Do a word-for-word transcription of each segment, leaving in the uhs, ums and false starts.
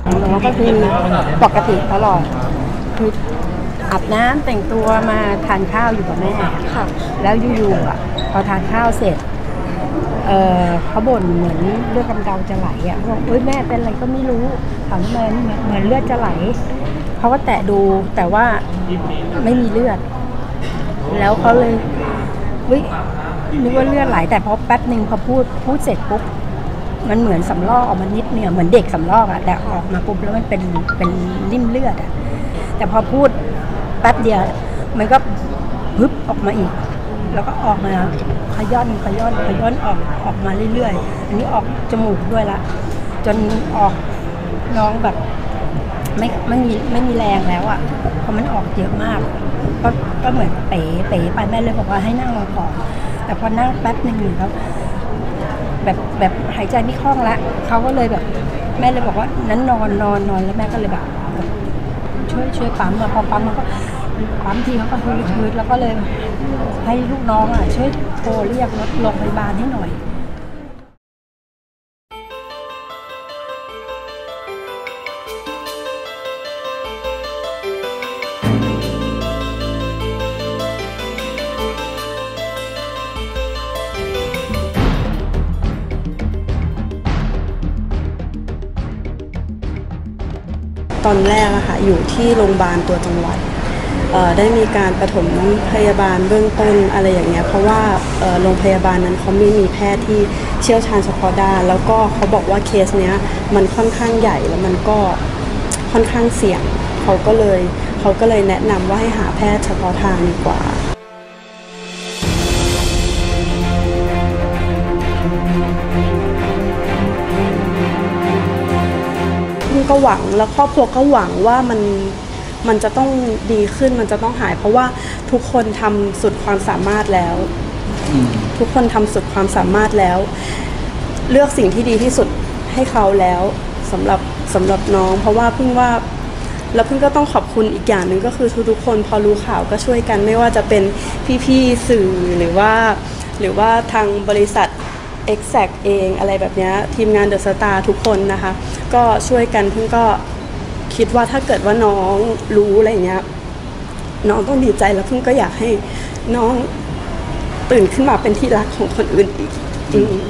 น้องก็คือปกติตลอดคืออาบน้ำแต่งตัวมาทานข้าวอยู่กับแม่ค่ะแล้วอยู่ๆอ่ะพอทานข้าวเสร็จเออเขาบ่นเหมือนเลือดกำเดาจะไหลอ่ะเขาบอกเอ้ยแม่เป็นอะไรก็ไม่รู้ถามแม่เหมือนเลือดจะไหลเขาก็แตะดูแต่ว่าไม่มีเลือดแล้วเขาเลยเฮ้ยนึกว่าเลือดไหลแต่พอแป๊บหนึ่งพอพูดพูดเสร็จปุ๊บมันเหมือนสำลอกออกมานิดเนี่ยเหมือนเด็กสำลอกอะแต่ออกมาปุ๊บแล้วมันเป็นเป็นริ่มเลือดอะแต่พอพูดแป๊บเดียวมันก็ฮึบออกมาอีกแล้วก็ออกมาขย้อนขย้อนขย้อนออกออกมาเรื่อยๆอันนี้ออกจมูกด้วยละจนออกน้องแบบไม่ไม่มีไม่มีแรงแล้วอะเพราะมันออกเยอะมากก็ก็เหมือนเป๋เป๋ไปแม่เลยบอกว่าให้นั่งลงก่อนแต่พอนั่งแป๊บหนึ่งอยู่แล้วแบบแบบหายใจไม่คล่องละเขาก็เลยแบบแม่เลยบอกว่านั้นนอนนอนนอนแล้วแม่ก็เลยแบบช่วยช่วยปั๊มมาพอปั๊มมันก็ปั๊มทีเขาก็ฮืดฮืดแล้วก็เลยให้ลูกน้องอ่ะช่วยโทรเรียกรถโรงพยาบาลให้หน่อยตอนแรกอะค่ะอยู่ที่โรงพยาบาลตัวจังหวัดได้มีการปฐมพยาบาลเบื้องต้นอะไรอย่างเงี้ยเพราะว่าโรงพยาบาลนั้นเขาไม่มีแพทย์ที่เชี่ยวชาญเฉพาะด้านแล้วก็เขาบอกว่าเคสเนี้ยมันค่อนข้างใหญ่แล้วมันก็ค่อนข้างเสี่ยงเขาก็เลยเขาก็เลยแนะนำว่าให้หาแพทย์เฉพาะทางดีกว่าก็หวังแล้วครอบครัวก็หวังว่ามันมันจะต้องดีขึ้นมันจะต้องหายเพราะว่าทุกคนทำสุดความสามารถแล้วทุกคนทำสุดความสามารถแล้วเลือกสิ่งที่ดีที่สุดให้เขาแล้วสำหรับสำหรับน้องเพราะว่าเพิ่งว่าแล้วเพิ่งก็ต้องขอบคุณอีกอย่างหนึ่งก็คือทุกๆคนพอรู้ข่าวก็ช่วยกันไม่ว่าจะเป็นพี่ๆสื่อหรือว่าหรือว่าทางบริษัทExact เองอะไรแบบนี้ทีมงานเดอะสตาร์ทุกคนนะคะก็ช่วยกันเพิ่งก็คิดว่าถ้าเกิดว่าน้องรู้อะไรเงี้ยน้องต้องดีใจแล้วเพิ่งก็อยากให้น้องตื่นขึ้นมาเป็นที่รักของคนอื่นอีกอืม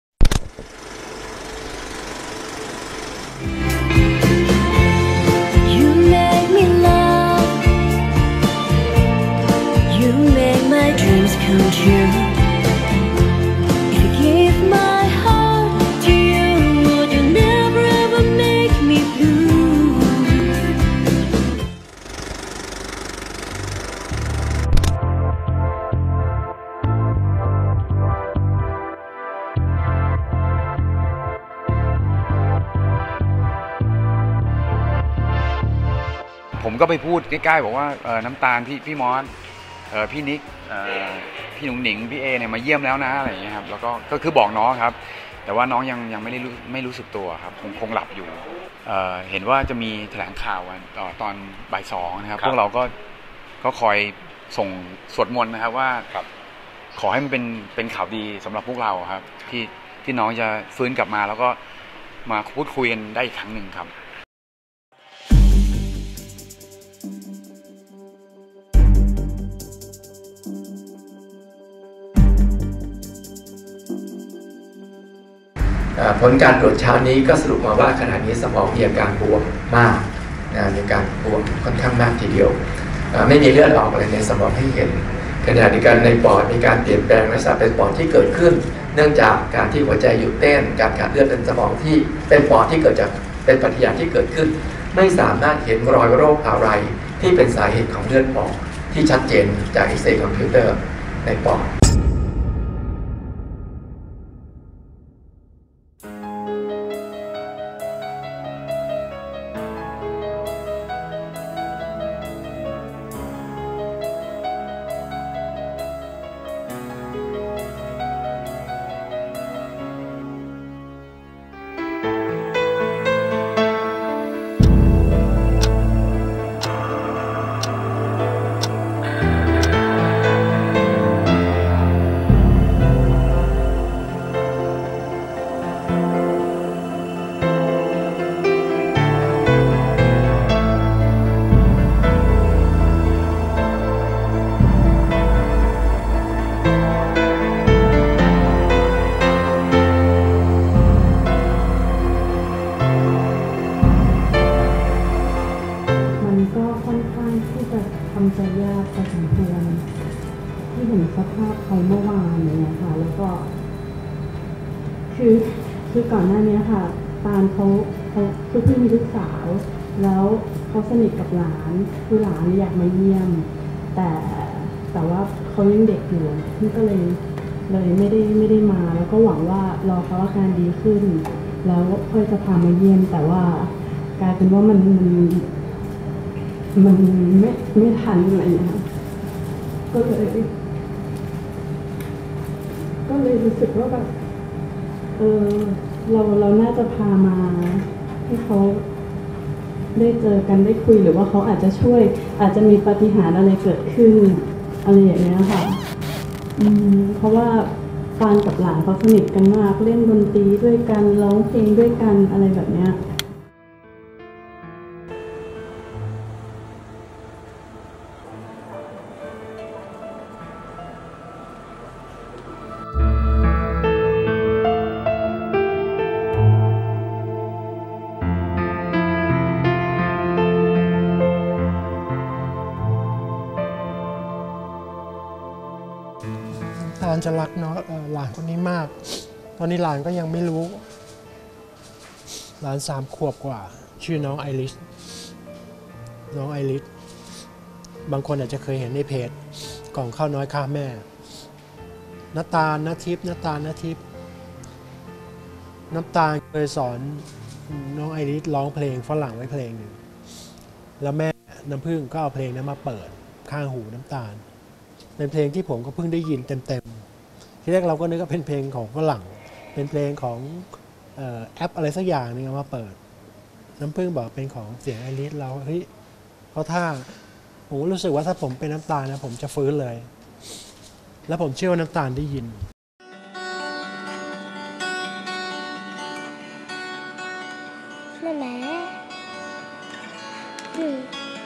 ผมก็ไปพูดใกล้ๆบอกว่าน้ำตาลพี่พี่มอสพี่นิกพี่หนุ่งหนิงพี่เอเนี่ยมาเยี่ยมแล้วนะอะไรอย่างเงี้ยครับแล้วก็ก็คือบอกน้องครับแต่ว่าน้องยังยังไม่ได้รู้ไม่รู้สึกตัวครับคงคงหลับอยู่เห็นว่าจะมีแถลงข่าวตอนบ่ายสองนะครับพวกเราก็ก็คอยส่งสวดมนต์นะครับว่าขอให้มันเป็นเป็นข่าวดีสำหรับพวกเราครับที่ที่น้องจะฟื้นกลับมาแล้วก็มาพูดคุยกันได้อีกครั้งหนึ่งครับผลการตรวจเช้านี้ก็สรุปมาว่าขณะนี้สมองมีอาการบวมมากนะมีการบวมค่อนข้างมากทีเดียวไม่มีเลือดออกอะไรในสมองให้เห็นขณะเดียวกันในปอดมีการเปลี่ยนแปลงลักษณะเป็นปอดที่เกิดขึ้นเนื่องจากการที่หัวใจหยุดเต้นการขาดเลือดในสมองที่เป็นปอดที่เกิดจากเป็นปฏิกิริยาที่เกิดขึ้นไม่สามารถเห็นรอยโรคอะไรที่เป็นสาเหตุของเลือดออกที่ชัดเจนจากเอ็กซเรย์คอมพิวเตอร์ในปอดทำใจยากพอสมควรที่เห็นสภาพเขาเมื่อวานอย่างเงี้ยค่ะแล้วก็คือคือก่อนหน้านี้ค่ะตาลเขาเขาคือเพิ่งมีลูกสาวแล้วเขาสนิทกับหลานคือหลานอยากมาเยี่ยมแต่แต่ว่าเขายังเด็กอยู่พี่ก็เลยเลยไม่ได้ไม่ได้มาแล้วก็หวังว่ารอเขาอาการดีขึ้นแล้วค่อยจะพามาเยี่ยมแต่ว่ากลายเป็นว่ามันมันมันไม่ไม่ทันอะไรอย่างเงี้ยก็เลยก็เลยรู้สึกว่าแบบเออเราเราน่าจะพามาให้เขาได้เจอกันได้คุยหรือว่าเขาอาจจะช่วยอาจจะมีปาฏิหาริย์อะไรเกิดขึ้นอะไรอย่างเงี้ยค่ะอืมเพราะว่าปานกับหลานเขาสนิทกันมากเล่นดนตรีด้วยกันร้องเพลงด้วยกันอะไรแบบเนี้ยตาลจะรักเนาะหลานคนนี้มากตอนนี้หลานก็ยังไม่รู้หลานสามขวบกว่าชื่อน้องไอริสน้องไอริสบางคนอาจจะเคยเห็นในเพจกล่องข้าวน้อยข้าแม่น้ำตาลน้าทิพย์น้ำตาลน้าทิพย์น้ำตาลเคยสอนน้องไอริสร้องเพลงฝรั่งไว้เพลงหนึ่งแล้วแม่น้ำผึ้งก็เอาเพลงนั้นมาเปิดข้างหูน้ำตาลเป็นเพลงที่ผมก็เพิ่งได้ยินเต็มๆที่แรกเราก็นึกว่าเป็นเพลงของฝรั่งเป็นเพลงของแอปอะไรสักอย่างนึงเอามาเปิดน้ำผึ้งบอกเป็นของเสียงไอริสเราเฮ้ยเขาท่าผมรู้สึกว่าถ้าผมเป็นน้ำตาลนะผมจะฟื้นเลยแล้วผมเชื่อว่าน้ำตาลได้ยินแม่แม่อืม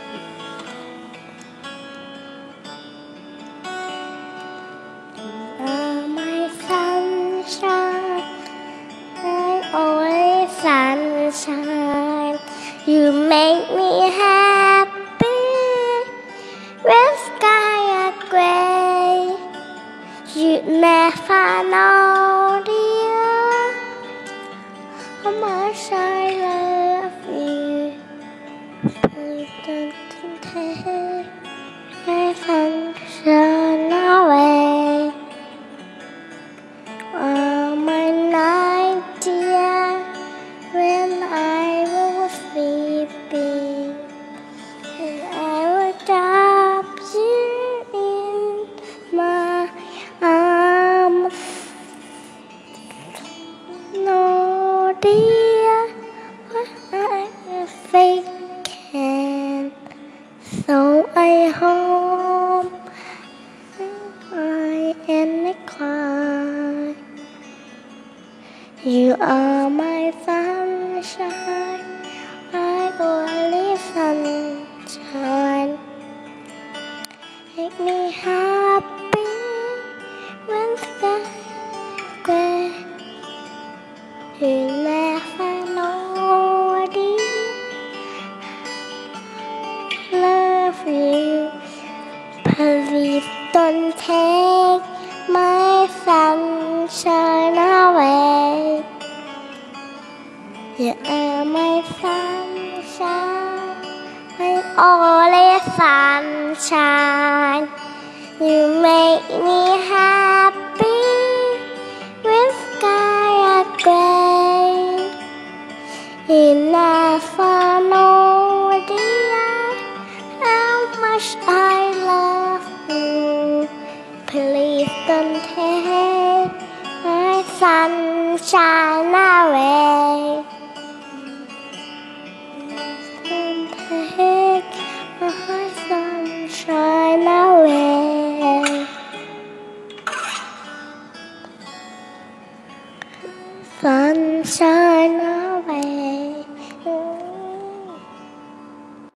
Sunshine, you make me happy when sky are gray. You never know, dear, how much I love you. Please don't take my sunshine away. Oh, my night, dear.When I was sleeping, and I would drop you in my arms. No, dear, what I thinking, so I hope I am cry.You are my sunshine, my only sunshine. Make me happy when sky gray. You never know, dear, love you. Please don't take my sunshine away. You are my sunshine, my only sunshine. You make me happy when sky are gray. You never know, dear, how much I love you. Please don't take my sunshine away.Don't take my sunshine away. Sunshine away.